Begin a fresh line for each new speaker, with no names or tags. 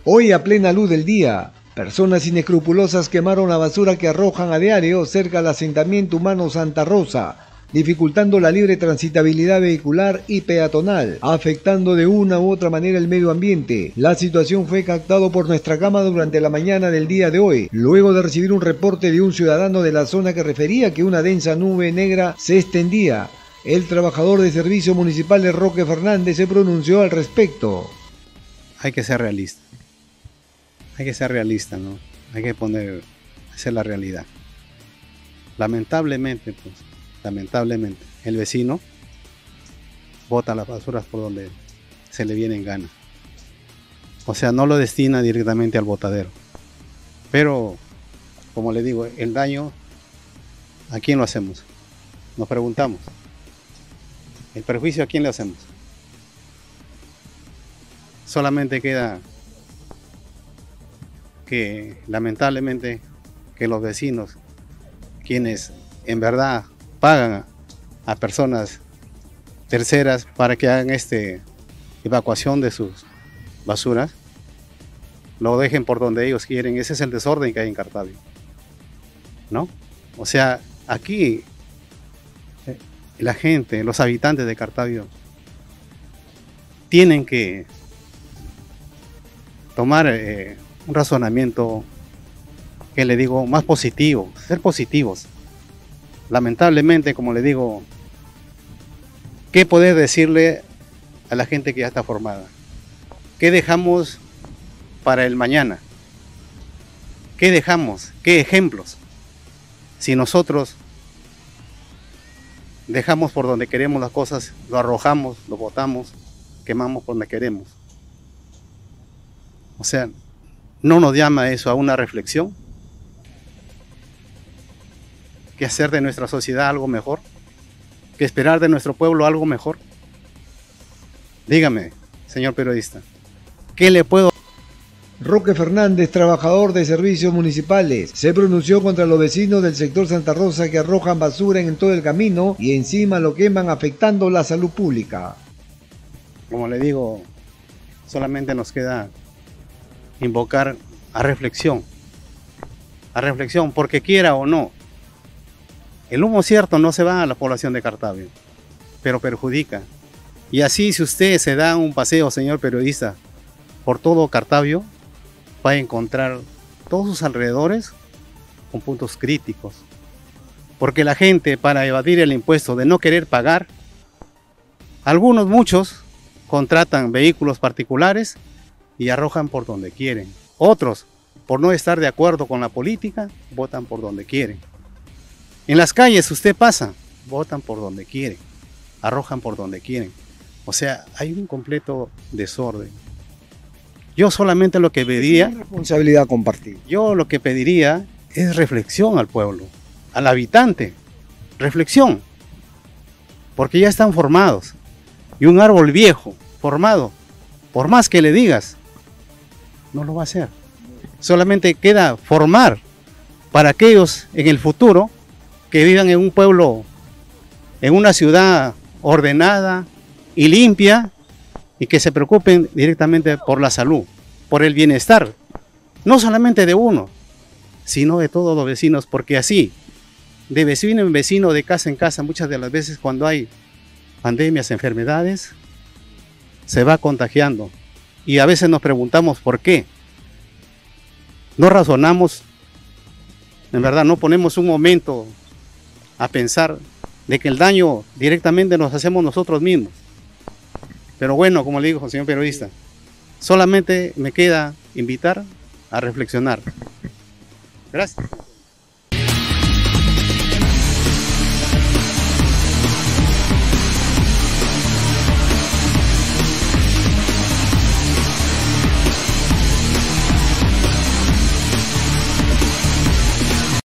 Hoy a plena luz del día, personas inescrupulosas quemaron la basura que arrojan a diario cerca al asentamiento humano Santa Rosa, dificultando la libre transitabilidad vehicular y peatonal, afectando de una u otra manera el medio ambiente. La situación fue captado por nuestra cámara durante la mañana del día de hoy, luego de recibir un reporte de un ciudadano de la zona que refería que una densa nube negra se extendía. El trabajador de servicio municipal de Roque Fernández se pronunció al respecto.
Hay que ser realista. Hay que ser realista, ¿no? Hay que hacer la realidad. Lamentablemente, el vecino bota las basuras por donde se le viene en gana. O sea, no lo destina directamente al botadero. Pero, como le digo, el daño, ¿a quién lo hacemos? Nos preguntamos. ¿El perjuicio a quién le hacemos? Solamente queda que, lamentablemente, que los vecinos, quienes en verdad pagan a personas terceras para que hagan evacuación de sus basuras, lo dejen por donde ellos quieren. Ese es el desorden que hay en Cartavio, ¿no? O sea, aquí la gente, los habitantes de Cartavio, tienen que tomar un razonamiento, que le digo, más positivo, ser positivos. Lamentablemente, como le digo, ¿qué poder decirle a la gente que ya está formada? ¿Qué dejamos para el mañana? ¿Qué dejamos? ¿Qué ejemplos? Si nosotros dejamos por donde queremos las cosas, lo arrojamos, lo botamos, quemamos por donde queremos. O sea, ¿no nos llama eso a una reflexión? ¿Que hacer de nuestra sociedad algo mejor? ¿Que esperar de nuestro pueblo algo mejor? Dígame, señor periodista, ¿qué le puedo...?
Roque Fernández, trabajador de servicios municipales, se pronunció contra los vecinos del sector Santa Rosa que arrojan basura en todo el camino y encima lo queman, afectando la salud pública.
Como le digo, solamente nos queda invocar a reflexión, porque quiera o no, el humo cierto no se va a la población de Cartavio, pero perjudica. Y así, si usted se da un paseo, señor periodista, por todo Cartavio, va a encontrar todos sus alrededores con puntos críticos. Porque la gente, para evadir el impuesto de no querer pagar, muchos, contratan vehículos particulares y arrojan por donde quieren. Otros, por no estar de acuerdo con la política, votan por donde quieren. En las calles usted pasa, votan por donde quieren, arrojan por donde quieren. O sea, hay un completo desorden. Yo solamente lo que pediría...
Es responsabilidad compartida.
Yo lo que pediría es reflexión al pueblo, al habitante. Reflexión. Porque ya están formados. Y un árbol viejo, formado, por más que le digas, no lo va a hacer. Solamente queda formar para aquellos en el futuro que vivan en un pueblo, en una ciudad ordenada y limpia, y que se preocupen directamente por la salud, por el bienestar, no solamente de uno, sino de todos los vecinos, porque así, de vecino en vecino, de casa en casa, muchas de las veces cuando hay pandemias, enfermedades, se va contagiando. Y a veces nos preguntamos por qué. No razonamos, en verdad, no ponemos un momento a pensar de que el daño directamente nos hacemos nosotros mismos. Pero bueno, como le digo, señor periodista, solamente me queda invitar a reflexionar. Gracias.